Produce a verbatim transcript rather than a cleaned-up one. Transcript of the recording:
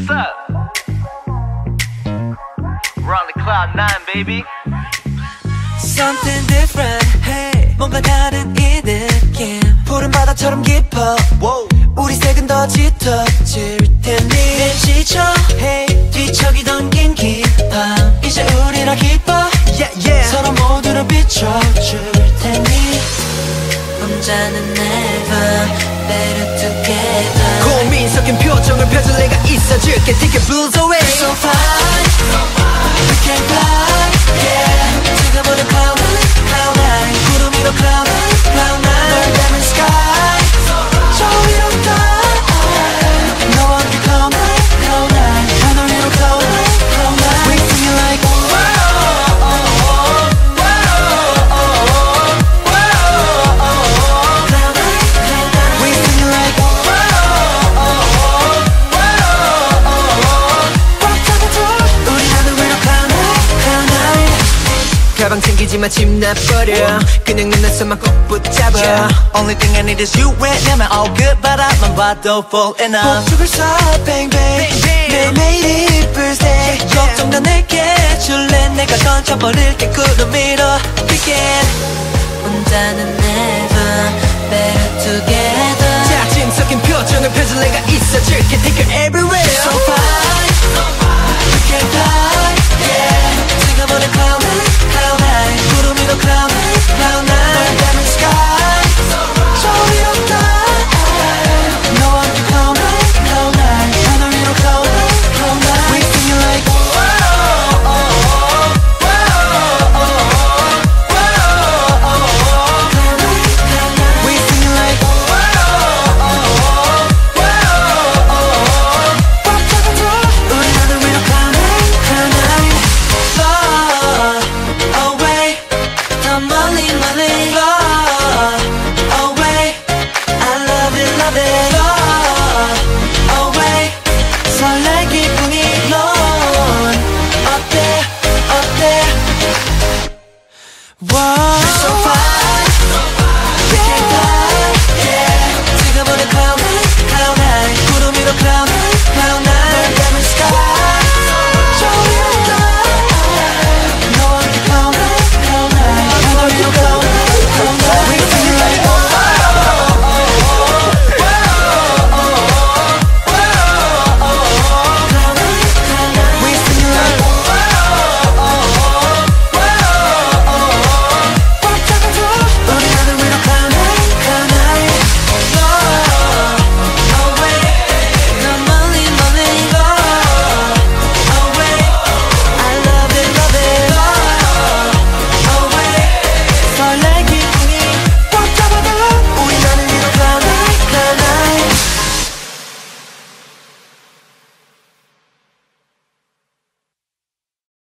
What's up? We're on the cloud nine, baby. Something different, hey. 뭔가 다른 이 느낌. 푸른 바다처럼 깊어, wow. 우리 색은 더 짙어질 테니 내 지쳐, hey. 뒤척이던 긴 깊음 이제 우리라 기뻐, yeah, yeah. 서로 모두를 비춰줄 테니 혼자는 never, better together. 고민 섞인 표정을 펴줄 내가 있어줄게. Take your blues away. So fine, we can fly, yeah. 지금부터 cloud nine, cloud nine. 구름 위로 cloud nine, cloud nine. 널 닮은 sky, 저 위로 fly. 너와 함께 cloud nine, cloud nine. 하늘 위로 cloud nine, cloud nine. We sing it like wow, wow, wow, wow. Cloud nine, cloud nine. We sing it like wow, wow, wow, wow. 우리 하늘 위로 cloud nine, cloud nine. 가방 챙기지 마, 집 놔버려. 그냥 눈에서만 꼭 붙잡아, yeah. Only thing I need is you 왜냐면 all good 바라만 봐도 fall in love. 폭죽을 쏴 bang bang, 매일매일 이쁠 새 걱정 다 내게 줄래. 내가 던져버릴게 구름 위로 begin. 혼자는 never, better together. 자짐 섞인 표정을 펴줄 내가 있어줄게. Take you everywhere. So fine, we can fly, yeah. 지금부터 cloud nine, cloud nine. 구름 위로 cloud nine, cloud nine. 널 닮은 sky, 저 위로 fly. 너와 함께 cloud nine, cloud nine. 하늘 위로 cloud nine, cloud nine. We sing it like wow, wow, wow, wow. Cloud nine, cloud nine. We sing it like wow, wow, wow, wow. 우리 하늘 위로 cloud nine, cloud nine. Far away, 더 멀리 멀리. Far away, I love it, love it. Far away, 설레 기분이 넌 어때, 어때? Wow.